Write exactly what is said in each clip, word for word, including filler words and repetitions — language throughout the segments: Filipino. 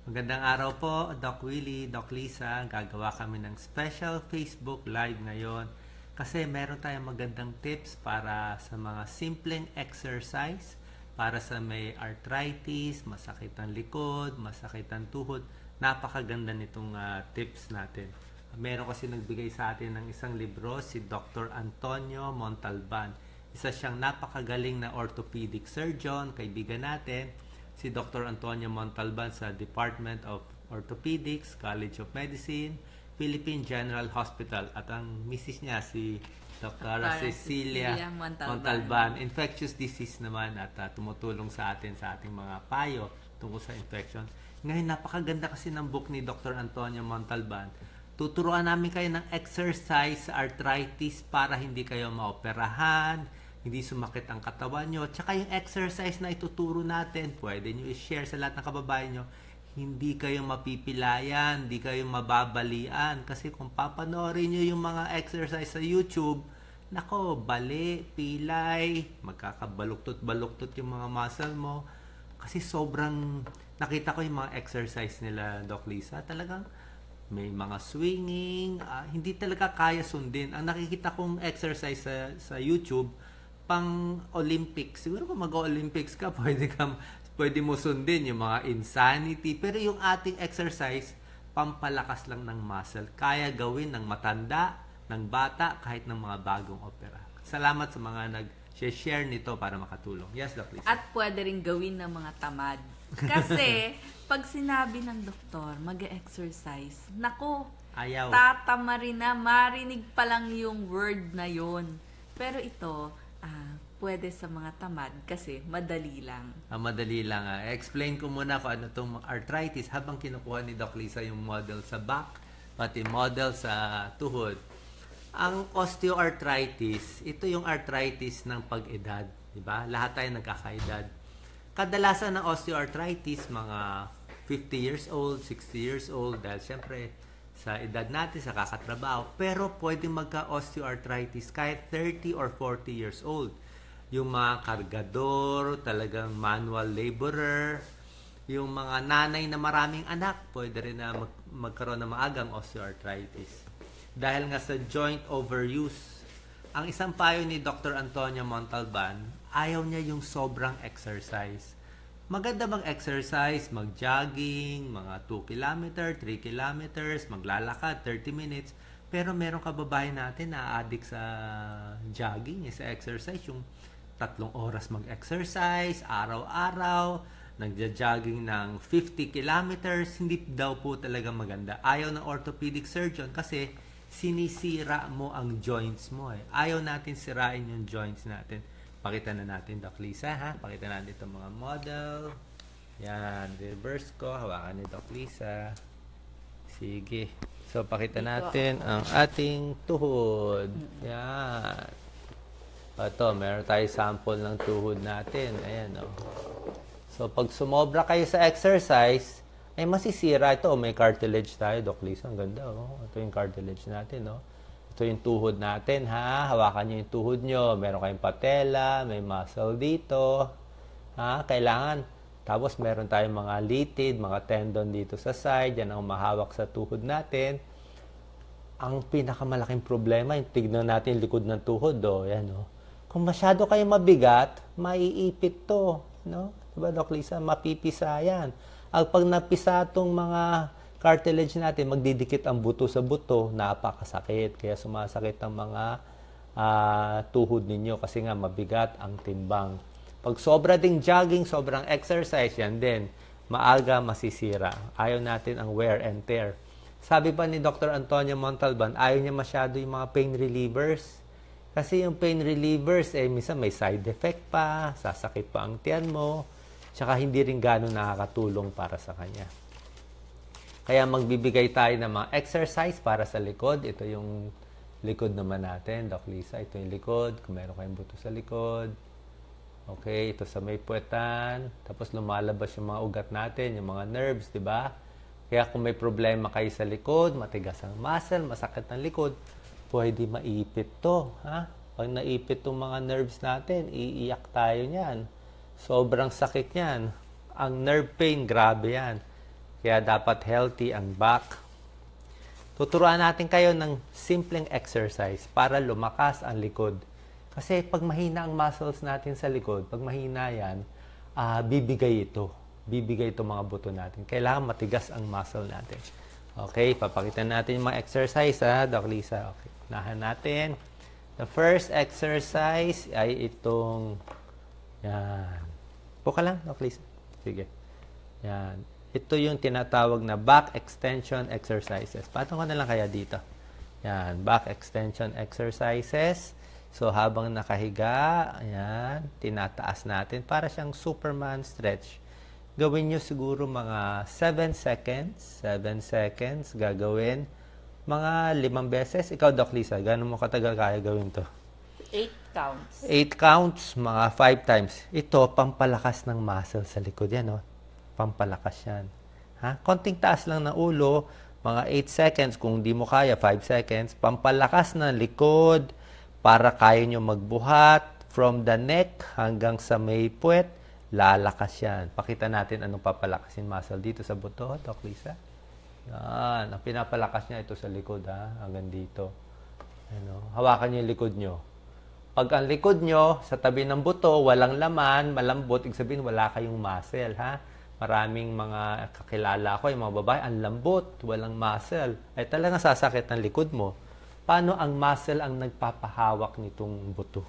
Magandang araw po, Doc Willie, Doc Lisa. Gagawa kami ng special Facebook Live ngayon kasi meron tayong magandang tips para sa mga simpleng exercise para sa may arthritis, masakit ang likod, masakit ang tuhod. Napakaganda nitong uh, tips natin. Meron kasi nagbigay sa atin ng isang libro, si Doctor Antonio Montalban. Isa siyang napakagaling na orthopedic surgeon, kaibigan natin. Si Doctor Antonio Montalban sa Department of Orthopedics, College of Medicine, Philippine General Hospital. At ang misis niya si Doctor Cecilia, Cecilia Montalban. Montalban. Infectious disease naman at uh, tumutulong sa atin sa ating mga payo tungkol sa infection. Ngayon, napakaganda kasi ng book ni Doctor Antonio Montalban. Tuturuan namin kayo ng exercise sa arthritis para hindi kayo maoperahan, hindi sumakit ang katawan nyo. Tsaka yung exercise na ituturo natin, pwede nyo i-share sa lahat ng kababayan nyo. Hindi kayo mapipilayan, hindi kayo mababalian. Kasi kung papanoorin nyo yung mga exercise sa YouTube, nako, bali, pilay, magkakabaluktot-baluktot yung mga muscle mo. Kasi sobrang, nakita ko yung mga exercise nila, Doc Lisa, talagang may mga swinging, uh, hindi talaga kaya sundin. Ang nakikita kong exercise sa, sa YouTube, pang Olympics. Siguro kung mag-Olympics ka, pwede, ka, pwede mo sundin yung mga insanity. Pero yung ating exercise, pampalakas lang ng muscle. Kaya gawin ng matanda, ng bata, kahit ng mga bagong opera. Salamat sa mga nag-share nito para makatulong. Yes, Doc Lisa. At pwede rin gawin ng mga tamad. Kasi, pag sinabi ng doktor, mag-exercise, nako, ayaw. Tatama rin na, marinig pa lang yung word na yon. Pero ito, ah, pwede sa mga tamad kasi madali lang. Ah, madali lang. Ah. Explain ko muna kung ano itong arthritis habang kinukuha ni Doc Lisa yung model sa back, pati model sa tuhod. Ang osteoarthritis, ito yung arthritis ng pag-edad. Diba? Lahat tayo nagkakaedad. Kadalasan ng osteoarthritis, mga fifty years old, sixty years old, dahil siyempre sa edad natin, sa kakatrabaho. Pero pwedeng magka-osteoarthritis kahit thirty or forty years old. Yung mga kargador, talagang manual laborer, yung mga nanay na maraming anak, pwede rin na mag- magkaroon ng maagang osteoarthritis. Dahil nga sa joint overuse. Ang isang payo ni Doctor Antonio Montalban, ayaw niya yung sobrang exercise. Maganda mag-exercise, mag-jogging, mga two kilometers, three kilometers, maglalakad, thirty minutes. Pero meron kababayan natin na addict sa jogging, sa exercise, yung tatlong oras mag-exercise, araw-araw, nagja-jogging ng fifty kilometers, hindi daw po talaga maganda. Ayaw ng orthopedic surgeon kasi sinisira mo ang joints mo. Eh. Ayaw natin sirain yung joints natin. Pakita na natin, Doc Lisa, ha? Pakita natin itong mga model. Yan, reverse ko. Hawakan ni Doc Lisa. Sige. So, pakita natin ang ating tuhod. Yan. Ito, meron tayo sample ng tuhod natin. Ayan, o. Oh. So, pag sumobra kayo sa exercise, ay masisira ito. May cartilage tayo, Doc Lisa. Ang ganda, oh. Ito yung cartilage natin, oh. Ito yung tuhod natin, ha? Hawakan nyo yung tuhod nyo. Meron kayong patella, may muscle dito. Ha? Kailangan. Tapos, meron tayong mga litid, mga tendon dito sa side. Yan ang mahawak sa tuhod natin. Ang pinakamalaking problema, yung tignan natin yung likod ng tuhod, oh. Yan, oh. Kung masyado kayong mabigat, maiipit to. No? Diba, Doc Lisa? Mapipisa yan. Ang pag napisa itong mga cartilage natin, magdidikit ang buto sa buto, napakasakit. Kaya sumasakit ang mga uh, tuhod ninyo kasi nga mabigat ang timbang. Pag sobra ding jogging, sobrang exercise, yan din, maaga masisira. Ayaw natin ang wear and tear. Sabi pa ni Doctor Antonio Montalban, ayaw niya masyado yung mga pain relievers. Kasi yung pain relievers, eh, minsan may side effect pa, sasakit pa ang tiyan mo, tsaka hindi rin gano'n nakakatulong para sa kanya. Kaya magbibigay tayo ng mga exercise para sa likod. Ito yung likod naman natin, Doc Lisa. Ito yung likod, kung meron kayong buto sa likod. Okay, ito sa may puwetan. Tapos lumalabas yung mga ugat natin, yung mga nerves, di ba? Kaya kung may problema kayo sa likod, matigas ang muscle, masakit ang likod, pwede maipit to. Ha? Pag naipit itong mga nerves natin, iiyak tayo niyan. Sobrang sakit niyan. Ang nerve pain, grabe yan. Kaya dapat healthy ang back. Tuturuan natin kayo ng simpleng exercise para lumakas ang likod. Kasi pag mahina ang muscles natin sa likod, pag mahina yan, uh, bibigay ito. Bibigay ito mga buto natin. Kailangan matigas ang muscle natin. Okay, papakita natin yung mga exercise, ha, Doc Lisa. Okay, unahan natin. The first exercise ay itong, yan. Puka lang, Doc Lisa. Sige. Yan. Ito yung tinatawag na back extension exercises. Patong ko na lang kaya dito. Yan, back extension exercises. So, habang nakahiga, ayan, tinataas natin para siyang Superman stretch. Gawin nyo siguro mga seven seconds. seven seconds, gagawin. Mga limang beses. Ikaw, Doc Lisa, gano'n mo katagal kaya gawin to? eight counts. eight counts, mga five times. Ito, pampalakas ng muscle sa likod. Yan, no? Pampalakas yan. Ha? Konting taas lang ng ulo, mga eight seconds. Kung di mo kaya, five seconds. Pampalakas ng likod para kaya nyo magbuhat from the neck hanggang sa may puwet. Lalakas yan. Pakita natin anong papalakasin muscle dito sa buto, Doc Lisa. Yan. Ang pinapalakas niya ito sa likod, ha? Hanggang dito. Ano? Hawakan nyo yung likod nyo. Pag ang likod nyo, sa tabi ng buto, walang laman, malambot, ibig sabihin wala kayong muscle, ha? Maraming mga kakilala ko, yung mga babae, ang lambot, walang muscle. Ay talagang sasakit ang likod mo. Paano ang muscle ang nagpapahawak nitong buto?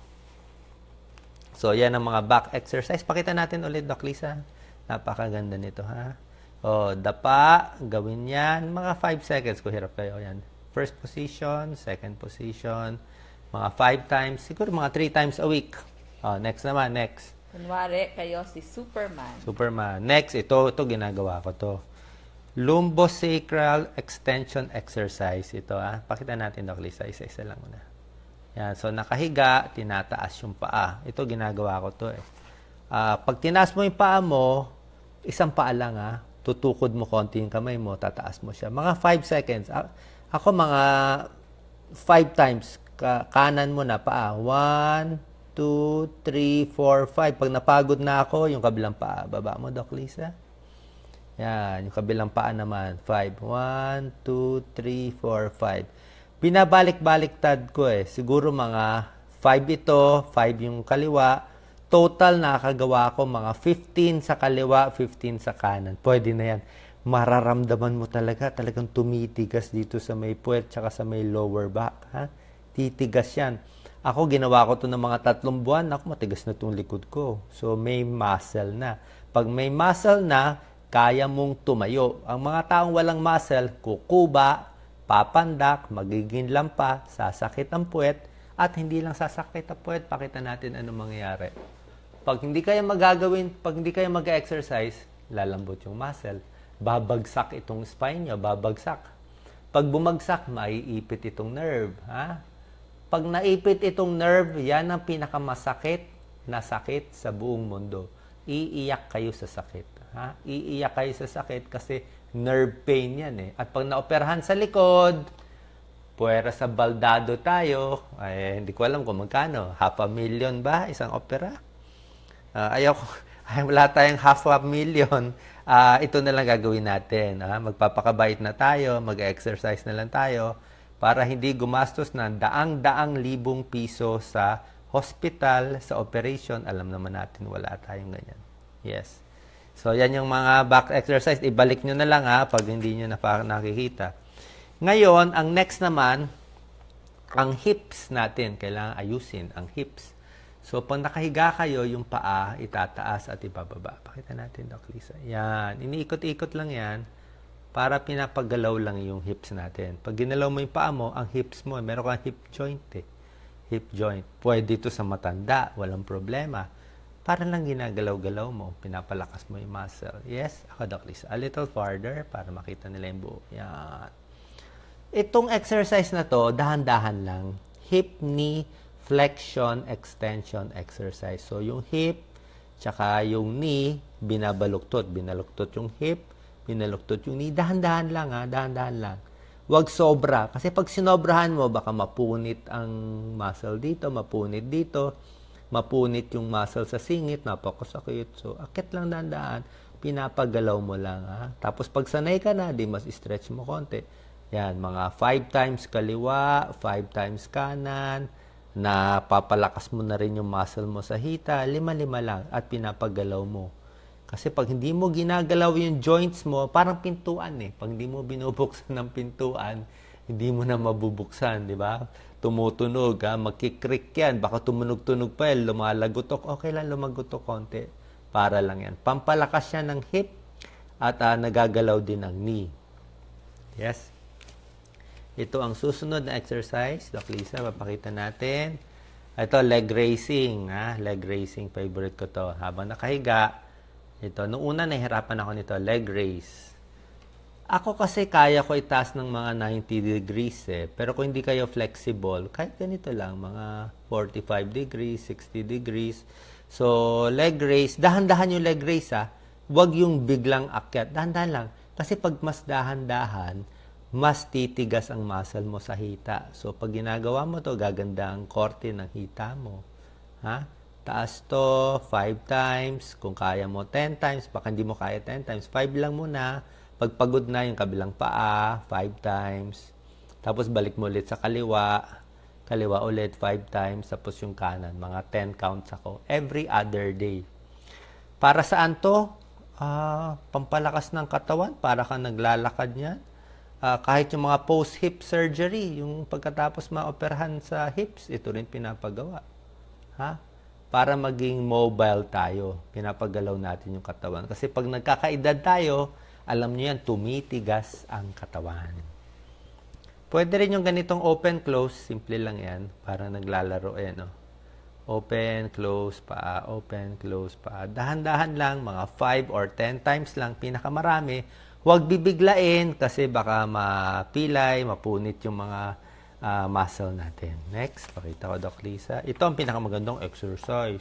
So, yan ang mga back exercise. Pakita natin ulit, Doc Lisa. Napakaganda nito, ha? O, dapa, gawin yan. Mga five seconds, kung hirap kayo. Yan. First position, second position, mga five times, siguro mga three times a week. O, next naman, next. Kunwari, kayo si Superman. Superman. Next, ito, ito ginagawa ko to. Lumbosacral extension exercise. Ito, ah. Pakita natin, Doc Lisa. Isa-isa lang muna. Yan. So, nakahiga, tinataas yung paa. Ito, ginagawa ko to, eh. Uh, pag tinaas mo yung paa mo, isang paa lang, ah. Tutukod mo konti yung kamay mo, tataas mo siya. Mga five seconds. A ako, mga five times. Ka kanan mo na paa. One, two, three, four, five. Pag napagod na ako, yung kabilang paa. Baba mo, Doc Lisa. Yan. Yung kabilang paa naman. five. one, two, three, four, five. Binabalik-baliktad ko eh. Siguro mga five ito, five yung kaliwa. Total nakakagawa ko mga fifteen sa kaliwa, fifteen sa kanan. Pwede na yan. Mararamdaman mo talaga. Talagang tumitigas dito sa may puwet tsaka sa may lower back. Ha? Titigas yan. Ako, ginawa ko to ng mga tatlong buwan. Ako, matigas na itong likod ko. So, may muscle na. Pag may muscle na, kaya mong tumayo. Ang mga taong walang muscle, kukuba, papandak, magiging lampa, sasakit ang puwet, at hindi lang sasakit ang puwet, pakita natin anong mangyayari. Pag hindi kayo magagawin, pag hindi kayo mag-exercise, lalambot yung muscle. Babagsak itong spine nyo, babagsak. Pag bumagsak, maiipit itong nerve. Ha? Pag naipit itong nerve, yan ang pinakamasakit na sakit sa buong mundo. Iiyak kayo sa sakit. Ha? Iiyak kayo sa sakit kasi nerve pain yan eh. At pag naoperahan sa likod, puwera sa baldado tayo, ay hindi ko alam kung magkano. Half a million ba isang opera? Uh, ayaw ko, ay, wala tayong half a million. Uh, ito na lang gagawin natin. Ha? Magpapakabait na tayo, mag-exercise na lang tayo, para hindi gumastos ng daang-daang libong piso sa hospital, sa operation. Alam naman natin, wala tayong ganyan. Yes. So, yan yung mga back exercise. Ibalik nyo na lang, ha, pag hindi nyo na nakikita. Ngayon, ang next naman, ang hips natin. Kailangan ayusin ang hips. So, pag nakahiga kayo, yung paa, itataas at ibababa. Pakita natin, Doc Lisa. Yan. Iniikot-ikot lang yan. Para pinapagalaw lang yung hips natin. Pag ginalaw mo yung paa mo, ang hips mo, meron kang hip joint eh. Hip joint. Pwede ito sa matanda, walang problema. Para lang ginagalaw-galaw mo, pinapalakas mo yung muscle. Yes, ako, Doc Lisa. A little farther para makita nila yung buo. Yan. Itong exercise na to, dahan-dahan lang. Hip, knee, flexion, extension exercise. So, yung hip, tsaka yung knee, binabaluktot. Binaluktot yung hip, binaluktot yung knee. Dahan-dahan lang, ha? Dahan-dahan lang. Huwag sobra. Kasi pag sinobrahan mo, baka mapunit ang muscle dito, mapunit dito, mapunit yung muscle sa singit, napakasakit. So, akit lang dahan-dahan. pinapagalaw mo lang. Ha? Tapos pag sanay ka na, di mas stretch mo konti. Yan, mga five times kaliwa, five times kanan, na papalakas mo na rin yung muscle mo sa hita, lima-lima lang at pinapagalaw mo. Kasi pag hindi mo ginagalaw yung joints mo, parang pintuan eh. Pag hindi mo binubuksan ng pintuan, hindi mo na mabubuksan, di ba? Tumutunog, ha? Magkikrik yan. Baka tumunog-tunog pa yan, lumalagutok. Okay lang, lumagutok konti. Para lang yan. Pampalakas yan ng hip at uh, nagagalaw din ng knee. Yes? Ito ang susunod na exercise. Doc Lisa, papakita natin. Ito, leg raising. Ha? Leg raising, favorite ko to. Habang nakahiga, ito, noong una nahihirapan ako nito, leg raise. Ako kasi kaya ko itaas ng mga ninety degrees eh. Pero kung hindi kayo flexible, kahit ganito lang, mga forty-five degrees, sixty degrees. So, leg raise, dahan-dahan yung leg raise ha. Huwag yung biglang akyat. Dahan-dahan lang. Kasi pag mas dahan-dahan, mas titigas ang muscle mo sa hita. So, pag ginagawa mo to, gaganda ang korte ng hita mo. Ha? Taas to, five times. Kung kaya mo, ten times. Baka hindi mo kaya ten times. five lang muna. Pag pagod na yung kabilang paa, five times. Tapos balik mo ulit sa kaliwa. Kaliwa ulit, five times. Tapos yung kanan, mga ten counts ako. Every other day. Para saan to? Uh, pampalakas ng katawan. Para ka naglalakad niyan. Uh, kahit yung mga post-hip surgery, yung pagkatapos maoperahan sa hips, ito rin pinapagawa. Ha? Para maging mobile tayo. Pinapagalaw natin yung katawan. Kasi pag nagkakaedad tayo, alam nyo yan, tumitigas ang katawan. Pwede rin yung ganitong open-close. Simple lang yan. Para naglalaro. Ayan, no? Open, close, paa. Open, close, paa. Dahan-dahan lang. Mga five or ten times lang. Pinakamarami. Huwag bibiglain kasi baka mapilay, mapunit yung mga uh, muscle natin. Next, pakita ko, Doc Lisa. Ito ang pinakamagandang exercise.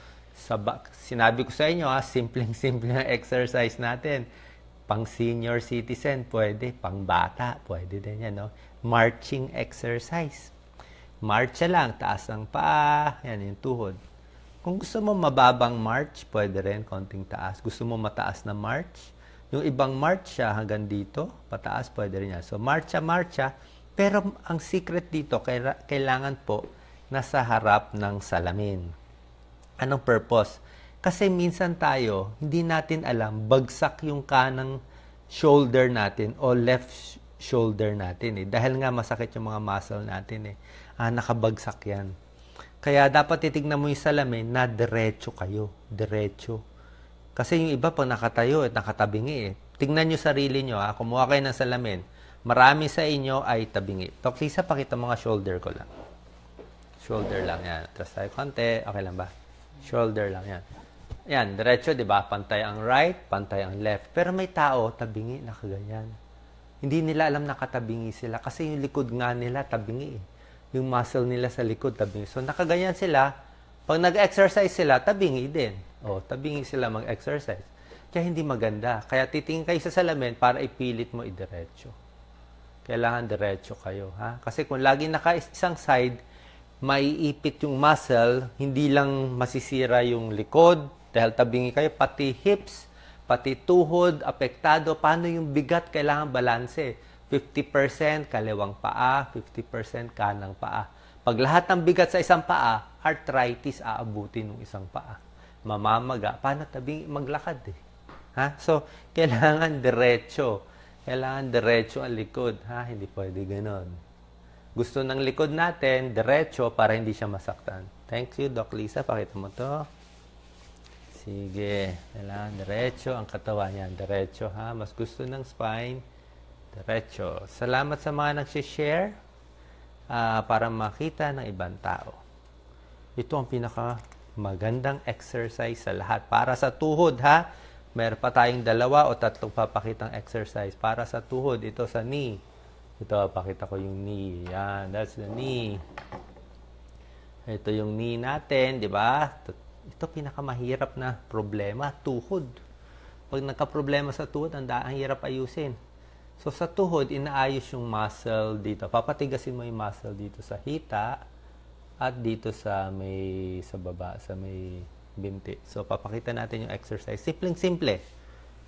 Saba, sinabi ko sa inyo, ha, simpleng-simple na exercise natin. Pang senior citizen, pwede. Pang bata, pwede din yan. No? Marching exercise. Marcha lang, taas ang paa. Yan, yung tuhod. Kung gusto mo mababang march, pwede rin, konting taas. Gusto mo mataas na march, yung ibang march siya hanggang dito, pataas, pwede rin yan. So, marcha-marcha. Pero ang secret dito, kailangan po nasa harap ng salamin. Anong purpose? Kasi minsan tayo, hindi natin alam, bagsak yung kanang shoulder natin o left shoulder natin. Eh. Dahil nga masakit yung mga muscle natin. Eh. Ah, nakabagsak yan. Kaya dapat titignan mo yung salamin na diretso kayo. Diretso. Kasi yung iba pag nakatayo at nakatabingi eh. Tingnan nyo sarili nyo ha. Kumuha kayo ng salamin. Marami sa inyo ay tabingi. Doc Lisa, pakita mga shoulder ko lang. Shoulder lang yan. Tapos tayo konti. Okay lang ba? Shoulder lang yan. Yan, diretso, di ba? Pantay ang right, pantay ang left. Pero may tao, tabingi, nakaganyan. Hindi nila alam nakatabingi sila. Kasi yung likod nga nila, tabingi eh. Yung muscle nila sa likod, tabingi. So, nakaganyan sila. Pag nag-exercise sila, tabingi din. O, tabingi sila mag-exercise. Kaya hindi maganda. Kaya titingin kayo sa salamin para ipilit mo idiretso. Kailangan diretso kayo. Ha? Kasi kung lagi naka isang side, maiipit yung muscle, hindi lang masisira yung likod, dahil tabingi kayo, pati hips, pati tuhod, apektado. Paano yung bigat? Kailangan balanse. fifty percent kaliwang paa, fifty percent kanang paa. Pag lahat ng bigat sa isang paa, arthritis aabutin ng isang paa. Mamamaga. Paano tabing maglakad eh? Ha? So, kailangan diretso. Kailangan diretso ang likod. Ha? Hindi pwede ganon. Gusto ng likod natin, diretso para hindi siya masaktan. Thank you, Doc Lisa. Pakita mo to. Sige. Kailangan diretso ang katawan niyan. Diretso, ha? Mas gusto ng spine, diretso. Salamat sa mga nagsishare uh, para makita ng ibang tao. Ito ang pinaka magandang exercise sa lahat. Para sa tuhod, ha? Meron pa tayong dalawa o tatlong papakitang exercise. Para sa tuhod, ito sa knee. Ito, pakita ko yung knee. Yan, that's the knee. Ito yung knee natin, di ba? Ito pinakamahirap na problema, tuhod. Pag nagka-problema sa tuhod, ang, ang hirap ayusin. So, sa tuhod, inaayos yung muscle dito. Papatigasin mo yung muscle dito sa hita at dito sa may sa baba, sa may binti. So, papakita natin yung exercise. Simpleng-simple.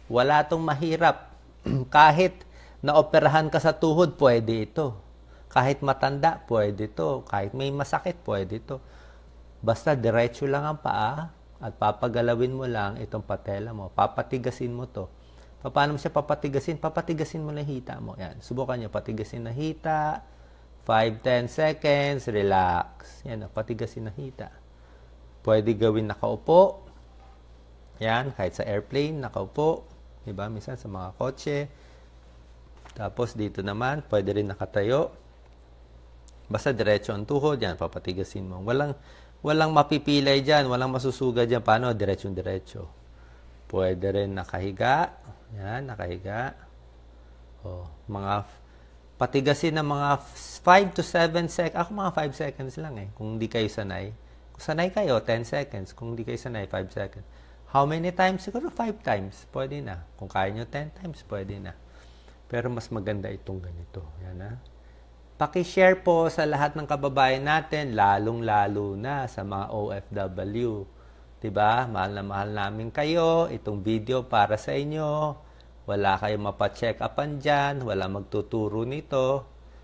Wala tong mahirap. Kahit naoperahan ka sa tuhod, pwede ito. Kahit matanda, pwede ito. Kahit may masakit, pwede ito. Basta diretso lang ang paa at papagalawin mo lang itong patela mo. Papatigasin mo to. Paano mo siya papatigasin? Papatigasin mo na hita mo. Yan. Subukan nyo. Patigasin na hita. five to ten seconds. Relax. Yan. Patigasin na hita. Pwede gawin nakaupo. Yan. Kahit sa airplane, nakaupo. Diba? Minsan sa mga kotse. Tapos dito naman, pwede rin nakatayo. Basta diretso ang tuhod, yan, papatigasin mo. Walang, walang mapipilay dyan, walang masusuga dyan. Paano? Diretso-diretso. Pwede rin nakahiga. Yan, nakahiga. O, mga, patigasin ng mga five to seven seconds. Ako mga five seconds lang eh, kung di kayo sanay. Kung sanay kayo, ten seconds. Kung di kayo sanay, five seconds. How many times? Siguro five times. Pwede na. Kung kaya nyo ten times, pwede na. Pero mas maganda itong ganito. Yan ha. Paki-share po sa lahat ng kababayan natin, lalong-lalo na sa mga O F W. Diba? Mahal na mahal namin kayo. Itong video para sa inyo. Wala kayong mapacheck upan dyan. Wala magtuturo nito.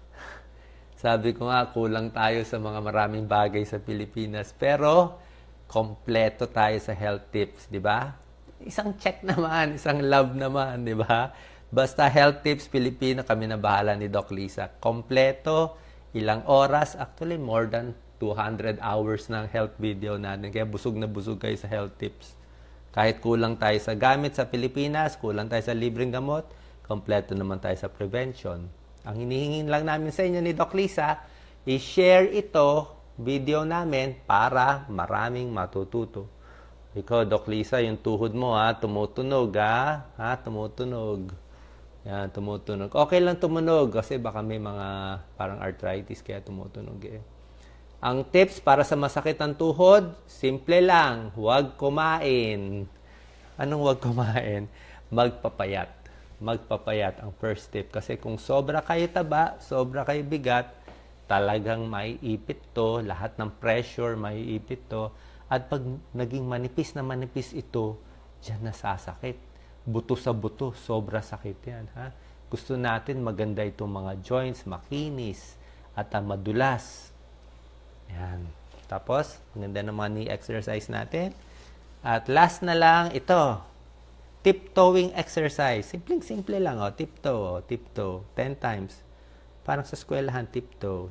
Sabi ko nga, kulang tayo sa mga maraming bagay sa Pilipinas. Pero, kompleto tayo sa health tips. Diba? Isang check naman. Isang love naman. Diba? Basta Health Tips Pilipino, kami na bahala ni Doc Lisa. Kompleto, ilang oras, actually more than two hundred hours ng health video natin. Kaya busog na busog kayo sa health tips. Kahit kulang tayo sa gamit sa Pilipinas, kulang tayo sa libreng gamot, kompleto naman tayo sa prevention. Ang hinihingin lang namin sa inyo ni Doc Lisa, i-share ito, video namin, para maraming matututo. Ikaw, Doc Lisa, yung tuhod mo, ha, tumutunog, ha? Ha, tumutunog. Yan, tumutunog. Okay lang tumunog kasi baka may mga parang arthritis kaya tumutunog eh. Ang tips para sa masakit ng tuhod, simple lang. Huwag kumain. Anong huwag kumain? Magpapayat. Magpapayat ang first tip. Kasi kung sobra kayo taba, sobra kayo bigat, talagang maiipit to. Lahat ng pressure, maiipit to. At pag naging manipis na manipis ito, dyan nasasakit. Buto sa buto, sobra sakit yan. Ha? Gusto natin maganda itong mga joints, makinis, at uh, madulas. Yan. Tapos, maganda naman ni exercise natin. At last na lang, ito. Tiptoeing exercise. Simpleng-simple lang, oh. Tiptoe, oh. Tiptoe. ten times. Parang sa eskwelahan, tiptoe.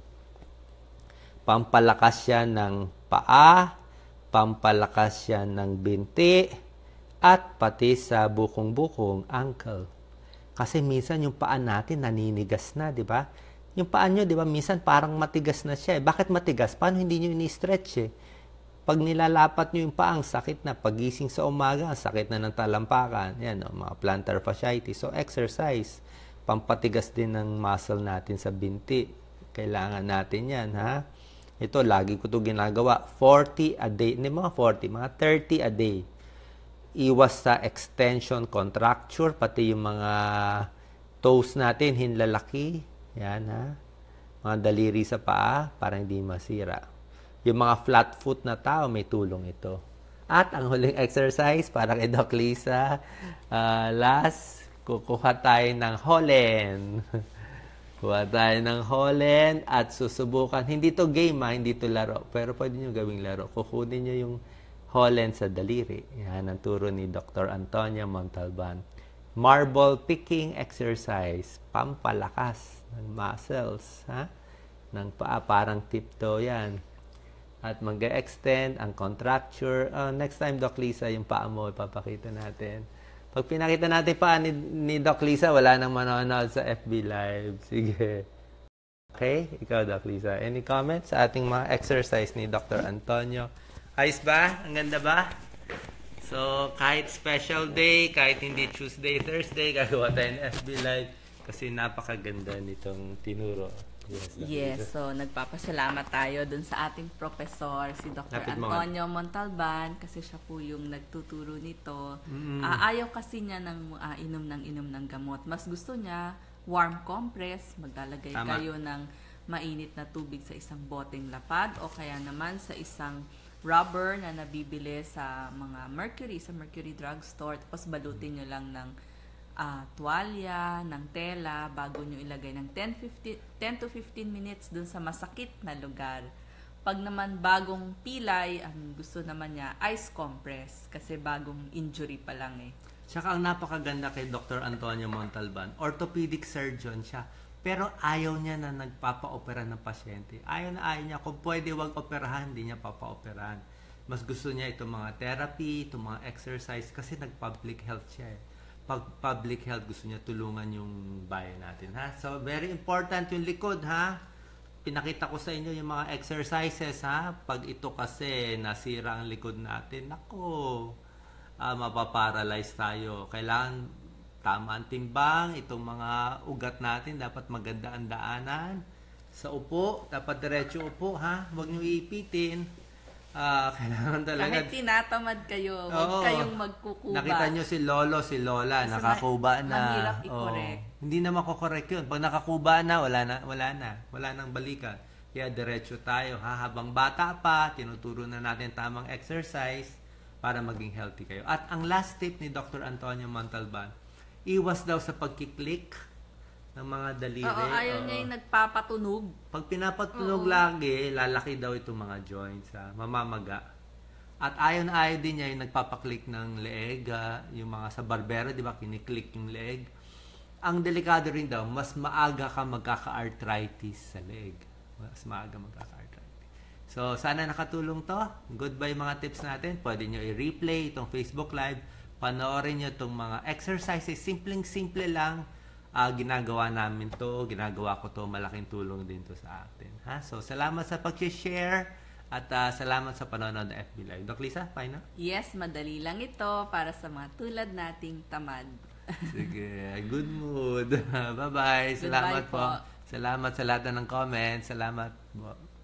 Pampalakas yan ng paa, pampalakas yan ng binti, at pati sa bukong-bukong, ankle. Kasi minsan yung paa natin naninigas na, di ba? Yung paa nyo, di ba, minsan parang matigas na siya. Eh. Bakit matigas? Paano hindi nyo ini-stretch eh? Pag nilalapat nyo yung paa, ang sakit na. Pagising sa umaga, ang sakit na ng talampakan. Yan, oh, mga plantar fasciitis. So, exercise. Pampatigas din ng muscle natin sa binti. Kailangan natin yan, ha? Ito, lagi ko ito ginagawa. forty a day. Hindi mga forty, mga thirty a day. Iwas sa extension, contracture, pati yung mga toes natin, hinlalaki. Yan, ha? Mga daliri sa paa, para hindi masira. Yung mga flat foot na tao, may tulong ito. At ang huling exercise, para kay Doc Lisa, uh, last, kukuha tayo ng Holland. Kuha tayo ng Holland at susubukan. Hindi to game, ha? Hindi to laro. Pero pwede nyo gawing laro. Kukunin nyo yung Holland sa daliri. Yan ang turo ni Doctor Antonio Montalban. Marble picking exercise. Pampalakas ng muscles. Ha? Ng paa. Parang tiptoe yan. At mag-extend ang contracture. Uh, next time, Doc Lisa, yung paa mo, ipapakita natin. Pag pinakita natin paa ni, ni Doc Lisa, wala nang manonood sa F B Live. Sige. Okay? Ikaw, Doc Lisa. Any comments sa ating mga exercise ni Doctor Antonio? Ayos ba? Ang ganda ba? So, kahit special day, kahit hindi Tuesday, Thursday, gagawa tayo ng F B Live kasi napakaganda nitong tinuro. Yes, yes, so nagpapasalamat tayo dun sa ating professor, si Doctor Lapit Antonio Montalban, kasi siya po yung nagtuturo nito. Mm-hmm. Uh, ayaw kasi niya ng uh, inom ng inom ng gamot. Mas gusto niya warm compress, maglalagay Tama. kayo ng mainit na tubig sa isang boteng lapad o kaya naman sa isang rubber na nabibili sa mga Mercury, sa Mercury drugstore, tapos balutin nyo lang ng ah, tuwalya, ng tela, bago nyo ilagay ng ten, fifteen, ten to fifteen minutes dun sa masakit na lugar. Pag naman bagong pilay, ang gusto naman niya, ice compress. Kasi bagong injury pa lang eh. Tsaka ang napakaganda kay Doctor Antonio Montalban, orthopedic surgeon siya. Pero ayaw niya na nagpapa-opera ng pasyente. Ayaw na ayaw niya. Kung pwede wag operahan, hindi niya papa-operahan. Mas gusto niya itong mga therapy, itong mga exercise, kasi nag-public health siya eh. Pag public health, gusto niya tulungan yung bayan natin. Ha? So, very important yung likod, ha? Pinakita ko sa inyo yung mga exercises, ha? Pag ito kasi nasira ang likod natin, nako, uh, mapaparalyze tayo. Kailangan tama ang timbang, itong mga ugat natin, dapat maganda ang daanan. Sa upo, dapat diretso upo, ha? Huwag nyo iipitin. Uh, kailangan talaga. Kahit tinatamad kayo, huwag Oo. kayong magkukuba. Nakita nyo si Lolo, si Lola, Kasi nakakuba ma- na. mahirap i-correct. Oo. Hindi na makokorek yun. Pag nakakuba na, wala na, wala na. Wala nang balikan. Kaya diretso tayo, ha? Habang bata pa, tinuturo na natin tamang exercise para maging healthy kayo. At ang last tip ni Doctor Antonio Montalban, iwas daw sa pagkiklik ng mga daliri. Oo, ayaw Oo. niya yung nagpapatunog. Pag pinapatunog Oo. lagi, lalaki daw itong mga joints, ha? Mamamaga. At ayaw na ayaw din niya yung nagpapaklik ng leeg, ha? Yung mga sa barbero, di ba, kiniklik yung leeg. Ang delikado rin daw, mas maaga ka magkaka-arthritis sa leeg. Mas maaga magkaka-arthritis. So, sana nakatulong to. Goodbye mga tips natin. Pwede nyo i-replay itong Facebook Live. Panoorin nyo itong mga exercises. Simpleng-simple lang. Uh, ginagawa namin to. Ginagawa ko to. Malaking tulong din to sa atin. Ha? So, salamat sa pag-share. At uh, salamat sa panonood ng F B Live. Doc Lisa, fine na? Yes, madali lang ito para sa mga tulad nating tamad. Sige. Good mood. Bye-bye. Salamat Goodbye po. po. Salamat sa lahat ng comments. Salamat po.